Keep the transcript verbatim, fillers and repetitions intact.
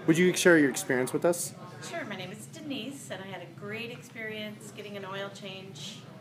Would you share your experience with us? Sure, my name is Denise, and I had a great experience getting an oil change